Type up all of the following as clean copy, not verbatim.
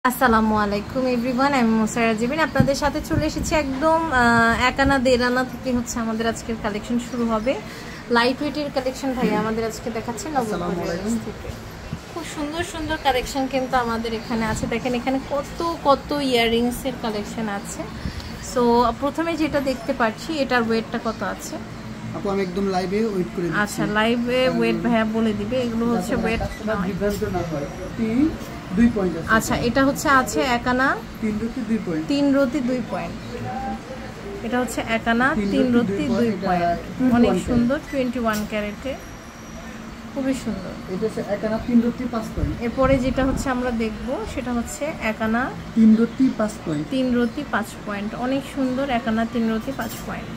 আসসালামু আলাইকুম এভরিওয়ান, আমি মুসারা জিবিন আপনাদের সাথে চলে এসেছি একদম এক আনা দেড় আনা থেকে হচ্ছে আমাদের আজকের কালেকশন শুরু হবে। লাইট ওয়েটের কালেকশন ভাইয়া আমাদের আজকে দেখাচ্ছে নবগ্রাম থেকে। খুব সুন্দর সুন্দর কালেকশন কিন্তু আমাদের এখানে আছে। দেখেন এখানে কত কত ইয়াররিংসের কালেকশন আছে। সো প্রথমে যেটা দেখতে পাচ্ছি এটার ওয়েটটা কত আছে আপু? আমি একদম লাইভে ওয়েট করে দিচ্ছি। আচ্ছা, লাইভে ওয়েট ভাইয়া বলে দিবে। এগুলো হচ্ছে ওয়েট বিভ্রান্ত না হয়। 2 পয়েন্ট আছে। আচ্ছা, এটা হচ্ছে আছে এক আনা 3 রতি 2 পয়েন্ট। 3 রতি 2 পয়েন্ট। এটা হচ্ছে এক আনা 3 রতি 2 পয়েন্ট। অনেক সুন্দর, 21 ক্যারেটে, খুবই সুন্দর। এটা হচ্ছে এক আনা 3 রতি 5 পয়েন্ট। এরপরে যেটা হচ্ছে আমরা দেখব সেটা হচ্ছে এক আনা 3 রতি 5 পয়েন্ট। 3 রতি 5 পয়েন্ট, অনেক সুন্দর। এক আনা 3 রতি 5 পয়েন্ট।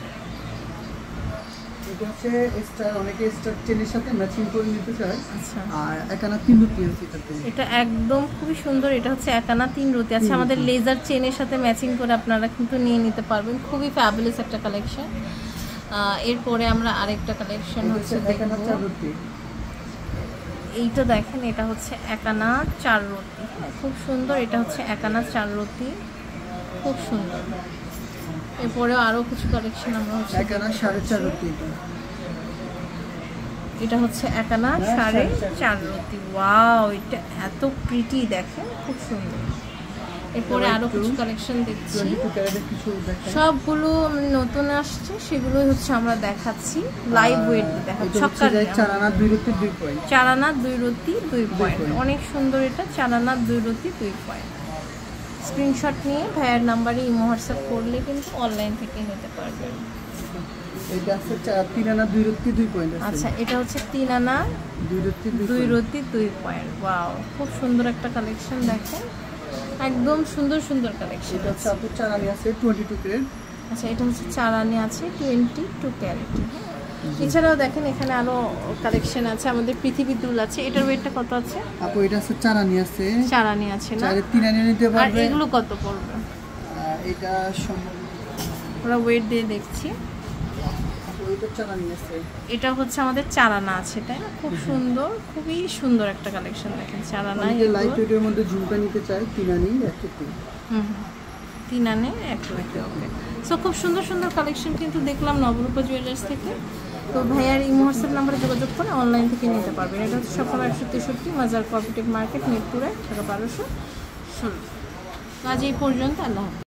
এটা হচ্ছে স্টার, অনেকে স্টার চেনের সাথে ম্যাচিং করে নিতে চায়। আচ্ছা, আর এক আনা 3 রতি আছে এটাতে। এটা একদম খুবই সুন্দর। এটা হচ্ছে এক আনা 3 রতি আছে। আমাদের লেজার চেনের সাথে ম্যাচিং করে আপনারা কিন্তু নিয়ে নিতে পারবেন। খুবই ফ্যাবুলাস একটা কালেকশন। এরপরে আমরা আরেকটা কালেকশন হচ্ছে এক আনা 4 রতি। এইটা দেখেন, এটা হচ্ছে এক আনা 4 রতি, খুব সুন্দর। এটা হচ্ছে এক আনা 4 রতি, খুব সুন্দর। এরপরেও আরো কিছু কালেকশন আমরা হচ্ছে এক আনা 4.5 রতি। এটা হচ্ছে এক আনা 4.5 রতি। ওয়াও, এটা এত প্রিটি, দেখেন খুব সুন্দর। এরপরে আরো কিছু কালেকশন দেখছি, সবগুলো নতুন আসছে, সেগুলোই হচ্ছে আমরা দেখাচ্ছি। লাইভ ওয়েট দেখাচ্ছি। 4 আনা 2 রতি 2 পয়েন্ট। 4 আনা 2 রতি 2 পয়েন্ট, অনেক সুন্দর। এটা 4 আনা 2 রতি 2 পয়েন্ট। স্ক্রিনশট নিয়ে ভাইয়ের নাম্বারে ইমো হোয়াটসঅ্যাপ করলে কিন্তু অনলাইন থেকে নিতে পারবেন। এটা আছে 3 আনা 2 রতি 2 পয়েন্ট আছে। আচ্ছা, এটা হচ্ছে 3 আনা 2 রতি 2 রতি 2 পয়েন্ট। ওয়াও, খুব সুন্দর একটা কালেকশন। দেখেন একদম সুন্দর সুন্দর কালেকশন। এটা হচ্ছে আপু 4 আনা আছে 22 ক্যারেট। আচ্ছা, এটা হচ্ছে 4 আনা আছে 22 ক্যারেট। এছাড়াও দেখেন এখানে আরো কালেকশন আছে। আমাদের পৃথিবী দুল আছে। এটার ওয়েটটা কত আছে আপু? এটা আছে 4 আনা আছে। 4 আনা আছে না? 3 আনা নিতে আর পারবে। এগুলো কত পড়বে? এটা আমরা ওয়েট দিয়ে দেখছি। এটা 4 আনা আছে। এটা হচ্ছে আমাদের 4 আনা আছে, তাই না? খুব সুন্দর, খুবই সুন্দর একটা কালেকশন। দেখেন 4 আনা, লাইট ওয়েটের মধ্যে ঝুমকা নিতে চাই 3 আনি 1 রতি। 3 আনে 1 রতি। ওকে, সো খুব সুন্দর সুন্দর কালেকশন কিন্তু দেখলাম নবরূপা জুয়েলার্স থেকে। তো ভাইয়ার ইমো হোয়াটসঅ্যাপ নাম্বারে যোগাযোগ করে অনলাইন থেকে নিতে পারবেন। এটা হচ্ছে সকাল 163 মাজার কোঅপারেটিভ মার্কেট, মিরপুরে, ঢাকা 1216। আজ এই পর্যন্ত। আল্লাহ হাফেজ।